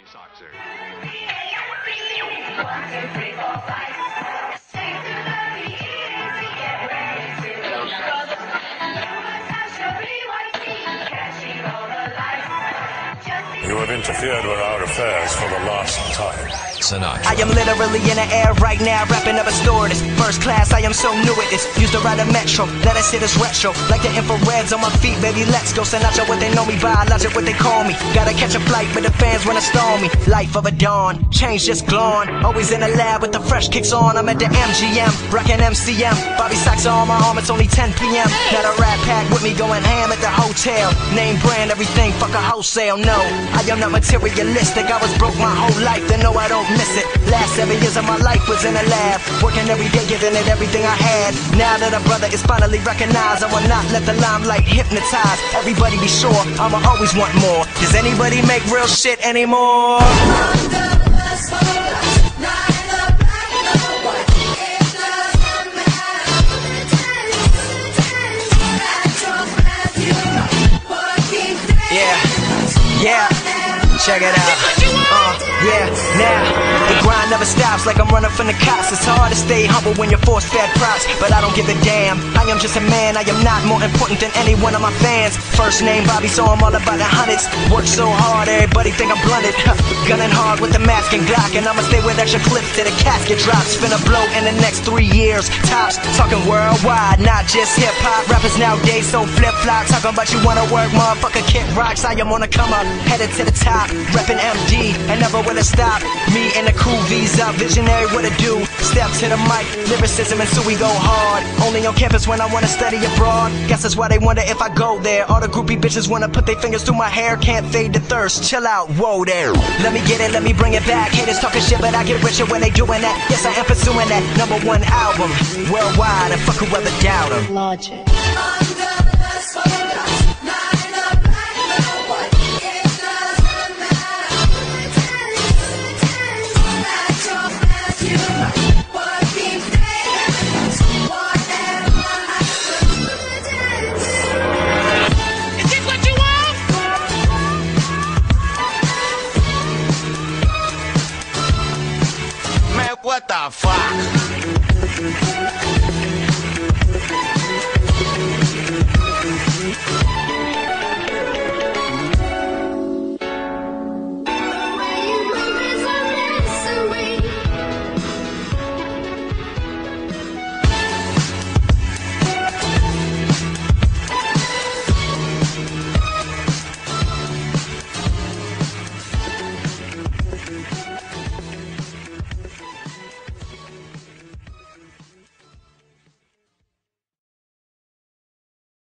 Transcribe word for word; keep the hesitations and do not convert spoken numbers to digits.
Soxer. You have interfered with our affairs for the last time. Sinatra. I am literally in the air right now, rapping up a stewardess. First class, I am so new at this. Used to ride a metro, let us hit as retro. Like the infrareds on my feet, baby, let's go. Sinatra, what they know me by, logic, what they call me. Gotta catch a flight, but the fans wanna stall me. Life of a dawn, change just glowing. Always in the lab with the fresh kicks on. I'm at the M G M, rockin' M C M. Bobby Soxer on my arm, it's only ten P M Not a rat pack with me going ham at the hotel. Name brand, everything, fuck a wholesale, no. I am not materialistic, I was broke my whole life, then no, I don't miss it. Last seven years of my life was in a lab, working every day, giving it everything I had. Now that a brother is finally recognized, I will not let the limelight hypnotize. Everybody be sure, I'ma always want more. Does anybody make real shit anymore? Yeah, yeah, check it out. Uh, yeah, now the grind never stops, like I'm running from the cops. It's hard to stay humble when you're force-fed props, but I don't give a damn. I am just a man, I am not more important than any one of my fans. First name Bobby, so I'm all about the hundreds. Work so hard, everybody think I'm blunted. Gunning hard with the mask and Glock, and I'ma stay with extra clips till the casket drops. Finna blow in the next three years, tops. Talking worldwide, not just hip-hop. Rappers nowadays so flip-flop, talking about you wanna work, motherfucker, kick rocks. I am on a come up, headed to the top, reppin' M D, and never will it stop. Me and the crew, Visa, visionary, what it do? Step to the mic, lyricism, and so we go hard. Only on campus when I wanna study abroad. Guess that's why they wonder if I go there. All the groupie bitches wanna put their fingers through my hair. Can't fade the thirst, chill out, whoa there. Let me get it, let me bring it back. Haters talking shit, but I get richer when they doing that. Yes, I am pursuing that number one album worldwide, and fuck whoever doubt 'em. Logic. What the fuck?